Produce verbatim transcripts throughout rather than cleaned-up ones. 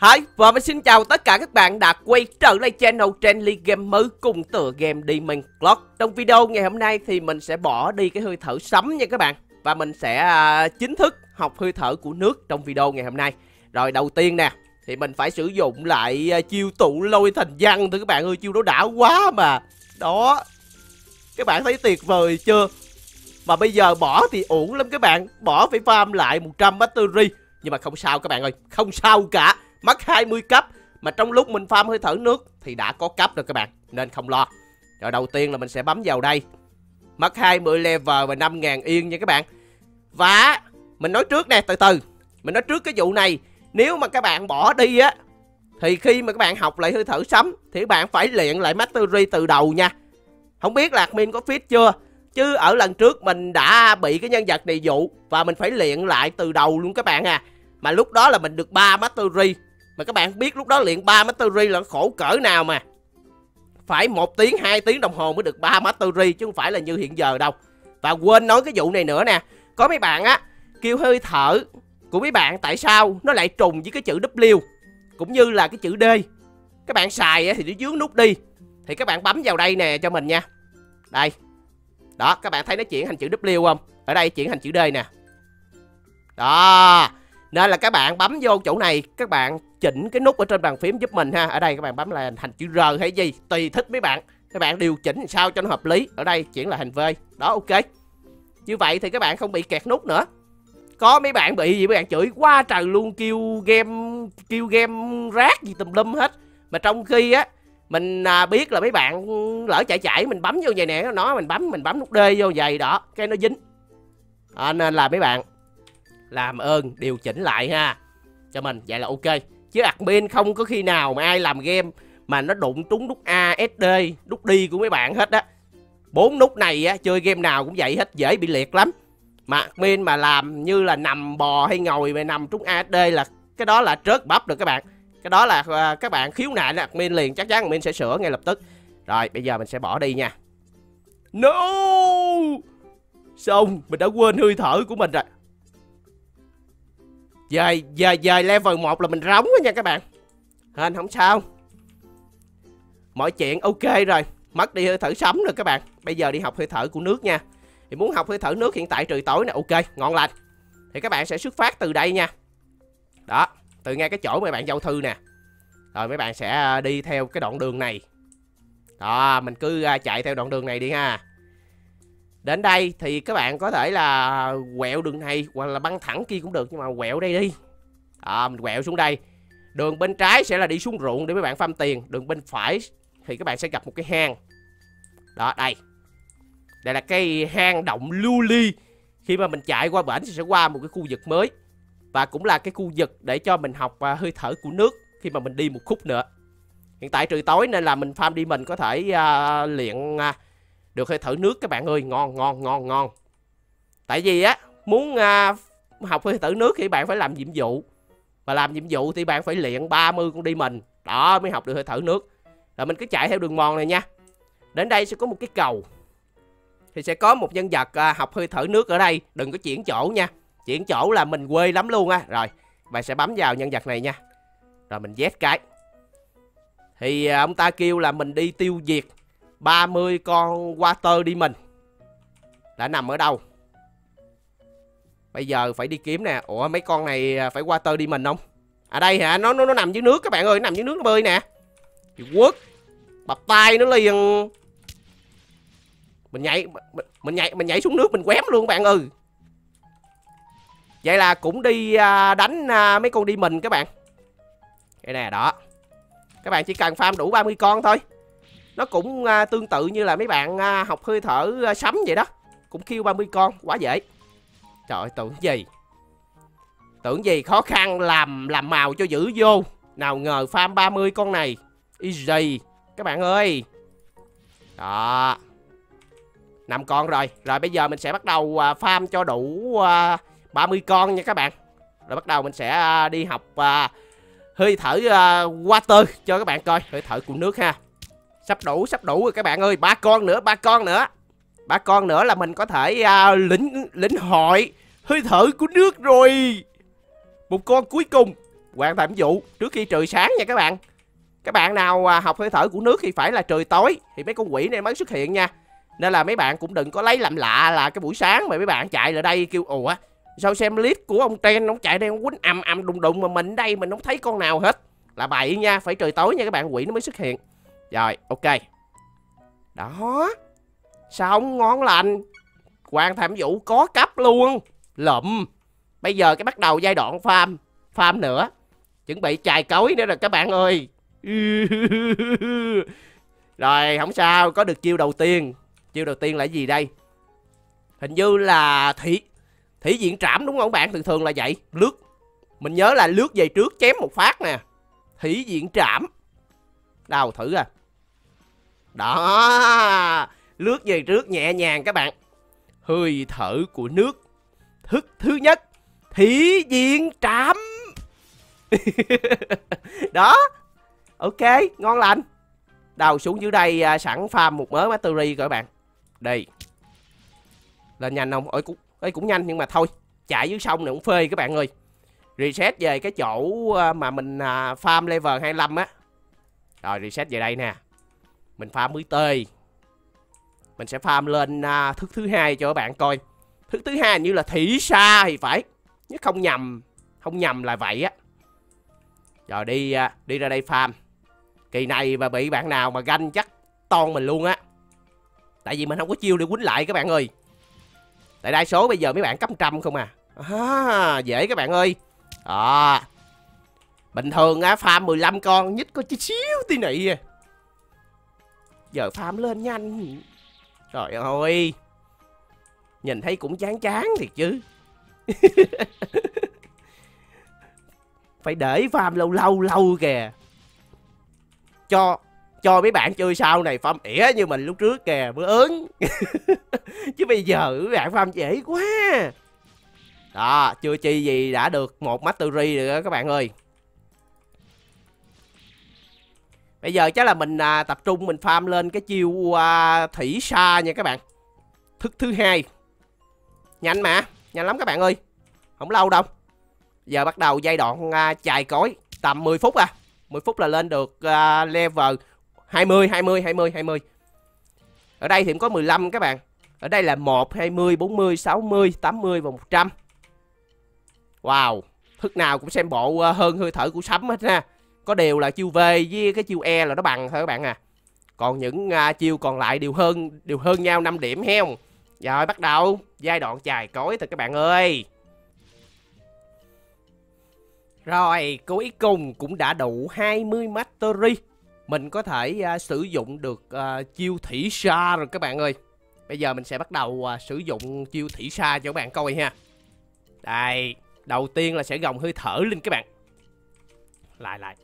Hi, và mình xin chào tất cả các bạn đã quay trở lại channel Trendy Gamer cùng tựa game Demon Clock. Trong video ngày hôm nay thì mình sẽ bỏ đi cái hơi thở sấm nha các bạn. Và mình sẽ uh, chính thức học hơi thở của nước trong video ngày hôm nay. Rồi đầu tiên nè, thì mình phải sử dụng lại uh, chiêu tụ lôi thành văn thôi các bạn ơi. Chiêu đó đã quá mà. Đó, các bạn thấy tuyệt vời chưa? Mà bây giờ bỏ thì uổng lắm các bạn. Bỏ phải farm lại một trăm battery. Nhưng mà không sao các bạn ơi, không sao cả. Mất hai mươi cấp. Mà trong lúc mình farm hơi thở nước thì đã có cấp rồi các bạn, nên không lo. Rồi đầu tiên là mình sẽ bấm vào đây. Mất hai mươi level và năm ngàn yên nha các bạn. Và mình nói trước nè, từ từ mình nói trước cái vụ này. Nếu mà các bạn bỏ đi á, thì khi mà các bạn học lại hơi thở sấm thì các bạn phải luyện lại mastery từ đầu nha. Không biết là admin có fit chưa, chứ ở lần trước mình đã bị cái nhân vật này dụ và mình phải luyện lại từ đầu luôn các bạn à. Mà lúc đó là mình được ba mastery. Mà các bạn biết lúc đó luyện ba mastery là khổ cỡ nào mà. Phải một tiếng, hai tiếng đồng hồ mới được ba mastery, chứ không phải là như hiện giờ đâu. Và quên nói cái vụ này nữa nè. Có mấy bạn á kêu hơi thở của mấy bạn tại sao nó lại trùng với cái chữ W cũng như là cái chữ D. Các bạn xài thì nó dướng nút đi. Thì các bạn bấm vào đây nè cho mình nha. Đây. Đó, các bạn thấy nó chuyển thành chữ W không? Ở đây chuyển thành chữ D nè. Đó. Nên là các bạn bấm vô chỗ này, các bạn chỉnh cái nút ở trên bàn phím giúp mình ha. Ở đây các bạn bấm là thành chữ R hay gì, tùy thích mấy bạn. Các bạn điều chỉnh sao cho nó hợp lý. Ở đây chuyển là thành V. Đó, ok. Như vậy thì các bạn không bị kẹt nút nữa. Có mấy bạn bị gì mấy bạn chửi quá trời luôn, kêu game kêu game rác gì tùm lum hết. Mà trong khi á mình à, biết là mấy bạn lỡ chạy chạy mình bấm vô vậy nè, nó mình bấm mình bấm nút D vô vậy đó, cái nó dính. À, nên là mấy bạn làm ơn điều chỉnh lại ha cho mình, vậy là ok. Chứ admin không có khi nào mà ai làm game mà nó đụng trúng nút A, S, D, nút D của mấy bạn hết á. Bốn nút này á, chơi game nào cũng vậy hết, dễ bị liệt lắm. Mà admin mà làm như là nằm bò hay ngồi mà nằm trúng A, S, D là cái đó là trớt bắp được các bạn. Cái đó là uh, các bạn khiếu nại admin liền, chắc chắn admin sẽ sửa ngay lập tức. Rồi bây giờ mình sẽ bỏ đi nha. No, xong mình đã quên hơi thở của mình rồi. Giờ, giờ, giờ level một là mình rống đó nha các bạn. Hên không sao. Mọi chuyện ok rồi. Mất đi hơi thở sấm rồi các bạn. Bây giờ đi học hơi thở của nước nha. Thì muốn học hơi thở nước hiện tại trời tối nè, ok, ngon lành. Thì các bạn sẽ xuất phát từ đây nha. Đó, từ ngay cái chỗ mấy bạn giao thư nè. Rồi mấy bạn sẽ đi theo cái đoạn đường này. Đó, mình cứ chạy theo đoạn đường này đi ha. Đến đây thì các bạn có thể là quẹo đường này hoặc là băng thẳng kia cũng được, nhưng mà quẹo đây đi. Đó, mình quẹo xuống đây. Đường bên trái sẽ là đi xuống ruộng để mấy bạn farm tiền. Đường bên phải thì các bạn sẽ gặp một cái hang. Đó, đây. Đây là cái hang động lưu ly. Khi mà mình chạy qua bển thì sẽ qua một cái khu vực mới. Và cũng là cái khu vực để cho mình học uh, hơi thở của nước khi mà mình đi một khúc nữa. Hiện tại trời tối nên là mình farm đi mình có thể uh, luyện uh, được hơi thở nước các bạn ơi. Ngon, ngon, ngon, ngon. Tại vì á, muốn uh, học hơi thở nước thì bạn phải làm nhiệm vụ. Và làm nhiệm vụ thì bạn phải luyện ba mươi con đi mình. Đó mới học được hơi thở nước. Rồi mình cứ chạy theo đường mòn này nha. Đến đây sẽ có một cái cầu. Thì sẽ có một nhân vật uh, học hơi thở nước ở đây. Đừng có chuyển chỗ nha. Chuyển chỗ là mình quê lắm luôn á. Rồi, bạn sẽ bấm vào nhân vật này nha. Rồi mình Z cái. Thì uh, ông ta kêu là mình đi tiêu diệt ba mươi con water demon. Đã nằm ở đâu? Bây giờ phải đi kiếm nè. Ủa mấy con này phải water demon không? À đây hả? Nó nó, nó nằm dưới nước các bạn ơi. Nó nằm dưới nước nó bơi nè. Thì quất. Bập tay nó liền. Mình nhảy mình, mình nhảy mình nhảy xuống nước mình quém luôn các bạn ơi. Vậy là cũng đi uh, đánh uh, mấy con demon các bạn. Đây nè, đó. Các bạn chỉ cần farm đủ ba mươi con thôi. Nó cũng uh, tương tự như là mấy bạn uh, học hơi thở uh, sấm vậy đó. Cũng kêu ba mươi con, quá dễ. Trời ơi, tưởng gì. Tưởng gì khó khăn làm làm màu cho dữ vô. Nào ngờ farm ba mươi con này easy các bạn ơi. Đó. năm con rồi. Rồi bây giờ mình sẽ bắt đầu uh, farm cho đủ uh, ba mươi con nha các bạn. Rồi bắt đầu mình sẽ uh, đi học uh, hơi thở uh, water cho các bạn coi. Hơi thở của nước ha. Sắp đủ, sắp đủ rồi các bạn ơi. Ba con nữa, ba con nữa. Ba con nữa là mình có thể uh, lĩnh lĩnh hội hơi thở của nước rồi. Một con cuối cùng. hoàn thành nhiệm vụ trước khi trời sáng nha các bạn. Các bạn nào à, học hơi thở của nước thì phải là trời tối thì mấy con quỷ này mới xuất hiện nha. Nên là mấy bạn cũng đừng có lấy làm lạ là cái buổi sáng mà mấy bạn chạy lại đây kêu ủa sao xem clip của ông Trend ông chạy đây ông quýnh ầm ầm đùng đùng mà mình đây mình không thấy con nào hết. Là bậy nha, phải trời tối nha các bạn, quỷ nó mới xuất hiện. Rồi, ok. Đó. Xong, ngon lành. Hoàn thành nhiệm vụ có cấp luôn. Lụm. Bây giờ cái bắt đầu giai đoạn farm. Farm nữa. Chuẩn bị chài cối nữa rồi các bạn ơi. Rồi, không sao, có được chiêu đầu tiên. Chiêu đầu tiên là gì đây? Hình như là thủy thủy diện trảm đúng không bạn? Thường thường là vậy. Lướt. Mình nhớ là lướt về trước chém một phát nè. Thủy diện trảm. Đâu thử à. Đó. Lướt về trước nhẹ nhàng các bạn. Hơi thở của nước. Thức thứ nhất. Thủy diện trảm. Đó. Ok, ngon lành. Đầu xuống dưới đây à, sẵn farm một mớ mastery các bạn. Đây. Lên nhanh không? Ôi cũng, ôi, cũng nhanh nhưng mà thôi. Chạy dưới sông này cũng phê các bạn ơi. Reset về cái chỗ mà mình à, farm level hai mươi lăm á. Rồi reset về đây nè. Mình farm mới tê. Mình sẽ farm lên à, thức thứ hai cho các bạn coi. Thức thứ hai như là thủy sa thì phải. Nếu không nhầm. Không nhầm là vậy á. Rồi đi à, đi ra đây farm. Kỳ này mà bị bạn nào mà ganh chắc ton mình luôn á. Tại vì mình không có chiêu để quýnh lại các bạn ơi. Tại đa số bây giờ mấy bạn cấp trăm không à. À dễ các bạn ơi. Đó. Bình thường á farm mười lăm con nhích có chút xíu tí nị à. Giờ farm lên nhanh. Trời ơi. Nhìn thấy cũng chán chán thiệt chứ. Phải để farm lâu lâu lâu kìa. Cho cho mấy bạn chơi sau này farm ỉa như mình lúc trước kìa mới ớn. Chứ bây giờ mấy bạn farm dễ quá. Đó, chưa chi gì đã được một mastery rồi đó các bạn ơi. Bây giờ chắc là mình à, tập trung mình farm lên cái chiêu à, thủy sa nha các bạn. Thức thứ hai. Nhanh mà, nhanh lắm các bạn ơi. Không lâu đâu. Giờ bắt đầu giai đoạn à, chài cối. Tầm mười phút à. mười phút là lên được à, level hai mươi, hai mươi, hai mươi, hai mươi. Ở đây thì cũng có mười lăm các bạn. Ở đây là một, hai mươi, bốn mươi, sáu mươi, tám mươi và một trăm. Wow. Thức nào cũng xem bộ uh, hơn hơi thở của sấm hết ha. Có điều là chiêu V với cái chiêu E là nó bằng thôi các bạn à. Còn những uh, chiêu còn lại đều hơn đều hơn nhau năm điểm heo. Rồi bắt đầu giai đoạn chài cối thôi các bạn ơi. Rồi cuối cùng cũng đã đủ hai mươi mastery. Mình có thể uh, sử dụng được uh, chiêu thủy sa rồi các bạn ơi. Bây giờ mình sẽ bắt đầu uh, sử dụng chiêu thủy sa cho các bạn coi ha. Đây. Đầu tiên là sẽ gồng hơi thở lên các bạn. Lại lại.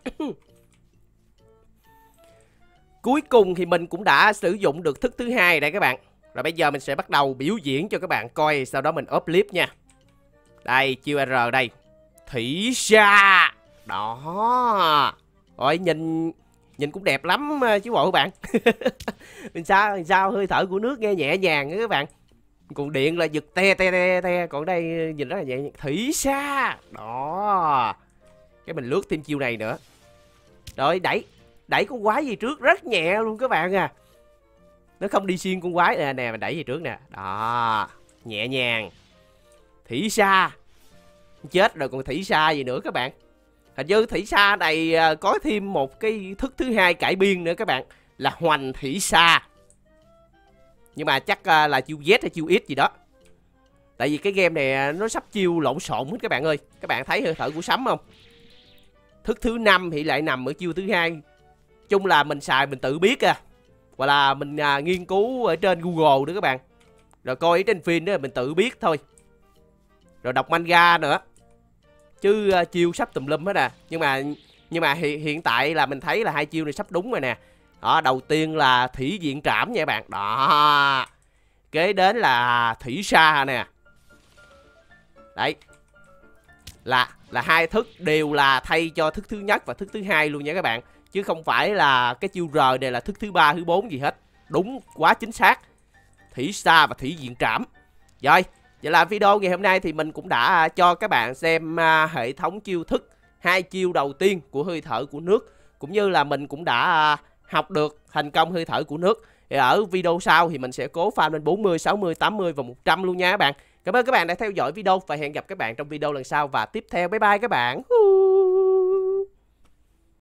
Cuối cùng thì mình cũng đã sử dụng được thức thứ hai đây các bạn. Rồi bây giờ mình sẽ bắt đầu biểu diễn cho các bạn coi. Sau đó mình up clip nha. Đây chiêu R đây. Thủy sa. Đó. Rồi nhìn nhìn cũng đẹp lắm chứ bộ các bạn. Mình sao mình sao hơi thở của nước nghe nhẹ nhàng các bạn. Còn điện là giật te te te te. Còn đây nhìn rất là nhẹ nhàng. Thủy sa. Đó. Cái mình lướt thêm chiêu này nữa. Rồi đẩy đẩy con quái gì trước rất nhẹ luôn các bạn à. Nó không đi xuyên con quái nè nè mình đẩy gì trước nè. Đó. Nhẹ nhàng. Thủy sa. Chết rồi còn thủy sa gì nữa các bạn. Hình như thủy sa này có thêm một cái thức thứ hai cải biên nữa các bạn. Là hoành thủy sa. Nhưng mà chắc là chiêu Z hay chiêu X gì đó. Tại vì cái game này nó sắp chiêu lộn xộn hết các bạn ơi. Các bạn thấy hơi thở của sấm không? Thức thứ năm thì lại nằm ở chiêu thứ hai. Chung là mình xài mình tự biết à. Hoặc là mình à, nghiên cứu ở trên Google nữa các bạn. Rồi coi ở trên phim đó mình tự biết thôi. Rồi đọc manga nữa. Chứ uh, chiêu sắp tùm lum hết à. Nhưng mà nhưng mà hiện, hiện tại là mình thấy là hai chiêu này sắp đúng rồi nè. Đó, đầu tiên là thủy diện trảm nha các bạn. Đó. Kế đến là thủy sa nè. Đấy. Là là hai thức đều là thay cho thức thứ nhất và thức thứ hai luôn nha các bạn. Chứ không phải là cái chiêu R này là thức thứ ba, thứ bốn gì hết. Đúng quá chính xác. Thủy sa và thủy diện trảm. Rồi, vậy là video ngày hôm nay thì mình cũng đã cho các bạn xem uh, hệ thống chiêu thức hai chiêu đầu tiên của hơi thở của nước, cũng như là mình cũng đã à, học được thành công hơi thở của nước. Thì ở video sau thì mình sẽ cố farm lên bốn mươi, sáu mươi, tám mươi và một trăm luôn nha các bạn. Cảm ơn các bạn đã theo dõi video và hẹn gặp các bạn trong video lần sau và tiếp theo. Bye bye các bạn.